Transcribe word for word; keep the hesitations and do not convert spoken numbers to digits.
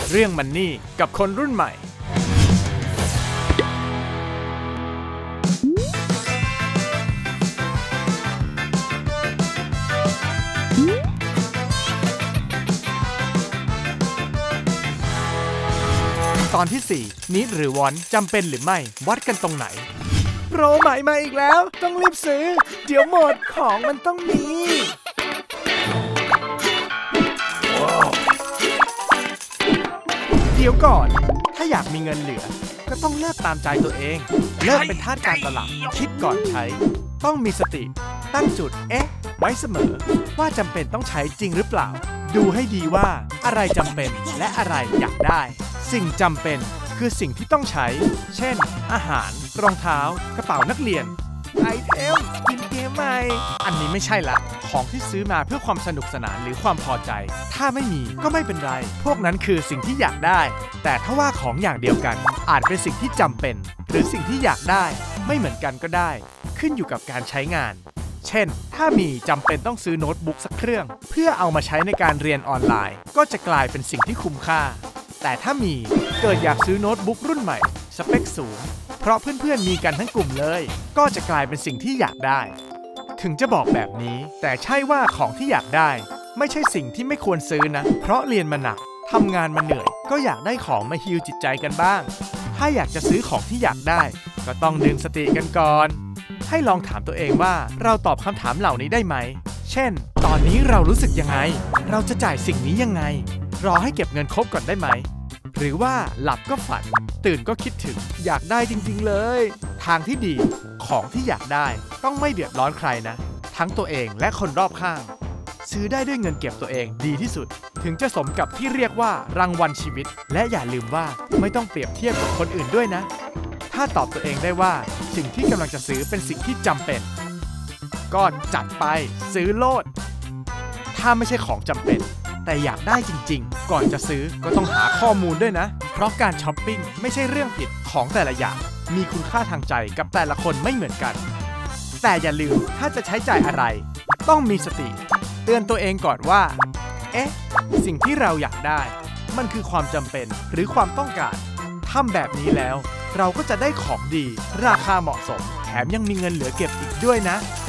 เรื่องมันนี่กับคนรุ่นใหม่ตอนที่สี่นิดหรือวอนจำเป็นหรือไม่วัดกันตรงไหนโปรใหม่มาอีกแล้วต้องรีบซื้อเดี๋ยวหมดของมันต้องมีเดี๋ยวก่อนถ้าอยากมีเงินเหลือก็ต้องเลือกตามใจตัวเองเลิกเป็นทาสการตลาดคิดก่อนใช้ต้องมีสติตั้งจุดเอ๊ะไว้เสมอว่าจำเป็นต้องใช้จริงหรือเปล่าดูให้ดีว่าอะไรจำเป็นและอะไรอยากได้สิ่งจำเป็นคือสิ่งที่ต้องใช้เช่นอาหารรองเท้ากระเป๋านักเรียนไอเทมกินเกมใหม่อันนี้ไม่ใช่ละของที่ซื้อมาเพื่อความสนุกสนานหรือความพอใจถ้าไม่มีก็ไม่เป็นไรพวกนั้นคือสิ่งที่อยากได้แต่ถ้าว่าของอย่างเดียวกันอาจเป็นสิ่งที่จำเป็นหรือสิ่งที่อยากได้ไม่เหมือนกันก็ได้ขึ้นอยู่กับการใช้งานเช่นถ้ามีจำเป็นต้องซื้อโน้ตบุ๊กสักเครื่องเพื่อเอามาใช้ในการเรียนออนไลน์ก็จะกลายเป็นสิ่งที่คุ้มค่าแต่ถ้ามีเกิดอยากซื้อโน้ตบุ๊กรุ่นใหม่สเปคสูงเพราะเพื่อนๆมีกันทั้งกลุ่มเลยก็จะกลายเป็นสิ่งที่อยากได้ถึงจะบอกแบบนี้แต่ใช่ว่าของที่อยากได้ไม่ใช่สิ่งที่ไม่ควรซื้อนะเพราะเรียนมาหนักทำงานมาเหนื่อยก็อยากได้ของมาฮีลจิตใจกันบ้างถ้าอยากจะซื้อของที่อยากได้ก็ต้องดึงสติกันก่อนให้ลองถามตัวเองว่าเราตอบคำถามเหล่านี้ได้ไหมเช่นตอนนี้เรารู้สึกยังไงเราจะจ่ายสิ่งนี้ยังไงรอให้เก็บเงินครบก่อนได้ไหมหรือว่าหลับก็ฝันตื่นก็คิดถึงอยากได้จริงๆเลยทางที่ดีของที่อยากได้ต้องไม่เดือดร้อนใครนะทั้งตัวเองและคนรอบข้างซื้อได้ด้วยเงินเก็บตัวเองดีที่สุดถึงจะสมกับที่เรียกว่ารางวัลชีวิตและอย่าลืมว่าไม่ต้องเปรียบเทียบกับคนอื่นด้วยนะถ้าตอบตัวเองได้ว่าสิ่งที่กำลังจะซื้อเป็นสิ่งที่จำเป็นก็จัดไปซื้อโลดถ้าไม่ใช่ของจำเป็นแต่อยากได้จริงๆก่อนจะซื้อก็ต้องหาข้อมูลด้วยนะเพราะการช้อปปิ้งไม่ใช่เรื่องผิดของแต่ละอย่างมีคุณค่าทางใจกับแต่ละคนไม่เหมือนกันแต่อย่าลืมถ้าจะใช้จ่ายอะไรต้องมีสติเตือนตัวเองก่อนว่าเอ๊ะสิ่งที่เราอยากได้มันคือความจำเป็นหรือความต้องการทำแบบนี้แล้วเราก็จะได้ของดีราคาเหมาะสมแถมยังมีเงินเหลือเก็บอีกด้วยนะ